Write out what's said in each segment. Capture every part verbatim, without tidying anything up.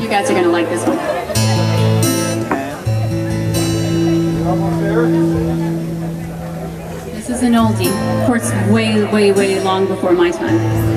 You guys are gonna like this one. This is an oldie. Of course, way, way, way long before my time.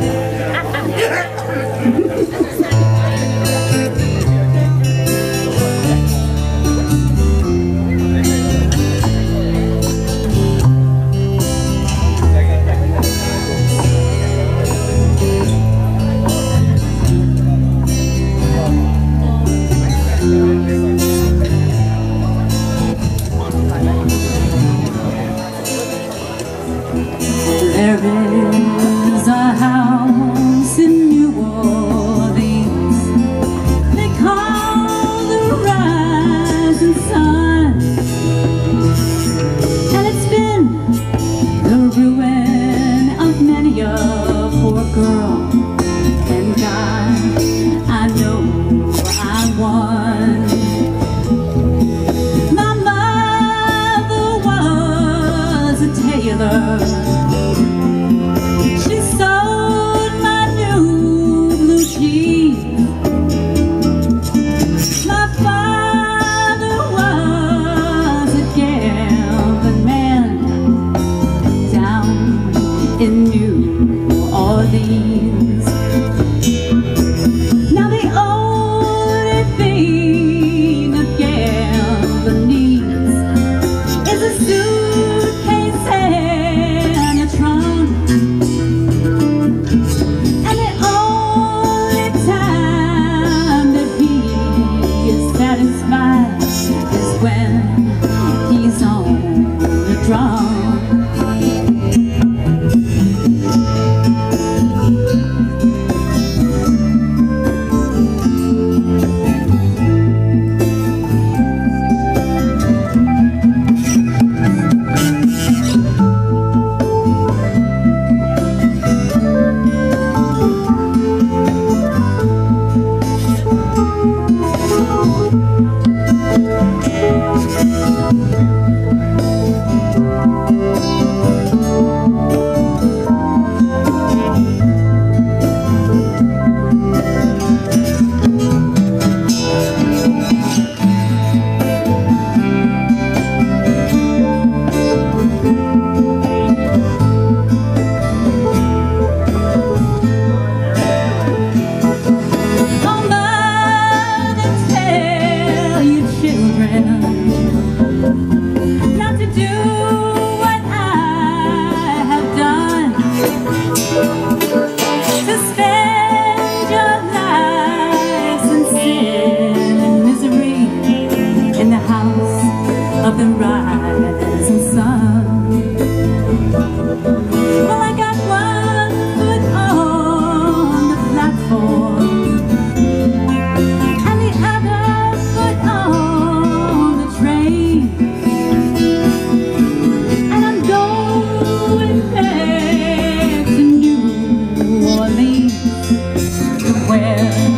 There is a house in New Orleans they call the rising sun, and it's been the ruin of many a poor girl and guy. I know I won. My mother was a tailor. She sewed my new blue jeans. My father was a gambling man down in New Orleans. Now the only thing a gambler needs is a suitcase and a trunk. And the only time that he is satisfied is when he's on the drum. Not to do what I have done, to spend your lives in sin and misery in the house of the rising sun. Well, I got one foot on the platform and the other foot on the train, and I'm going back to New Orleans, to where